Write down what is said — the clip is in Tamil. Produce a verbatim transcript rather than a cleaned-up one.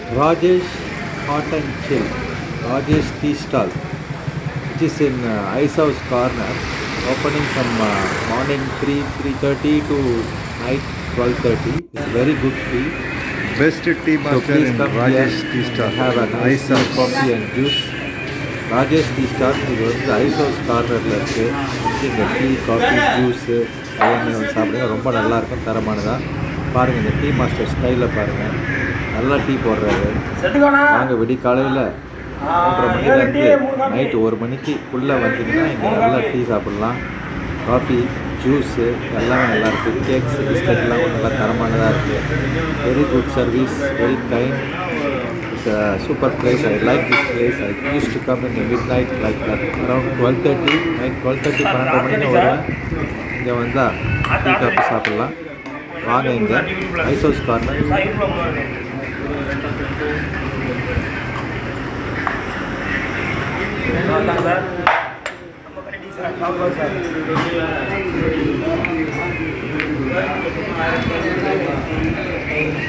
Rajesh Hot and Chill, Rajesh Tea stall, which is in uh, Ice House corner, opening from uh, morning three three thirty to night twelve thirty. It's very good tea. Best tea master So in Rajesh Tea stall. Have a nice Ice House. coffee and juice. Rajesh Tea stall is the Ice House corner. The tea, coffee, juice, எல்லாமே சாப்பிடுங்க. ரொம்ப நல்லா இருக்கும், தரமானதா. பாருங்க இந்த டீ மாஸ்டர் ஸ்டைல பாருங்க. நல்லா டீ போடுறாரு. வாங்க விடி காலையில மூன்றரை மணிலேருந்து நைட்டு ஒரு மணிக்கு உள்ளே வந்தீங்கன்னா இங்கே நல்லா டீ சாப்பிட்லாம். காஃபி, ஜூஸு எல்லாமே நல்லா இருக்குது. கேக்ஸ், பிஸ்கட்லாம் நல்லா தரமானதாக இருக்குது. Very good service, very kind. It's a super place. I like this place. I use to come in midnight like around twelve thirty night twelve thirty பன்னெண்டு மணிக்கு வருவேன். இங்கே வந்தால் டீ காஃபி சாப்பிட்லாம். வாங்க இங்கே ஐஸ் ஹவுஸ் கார்னர். Sir.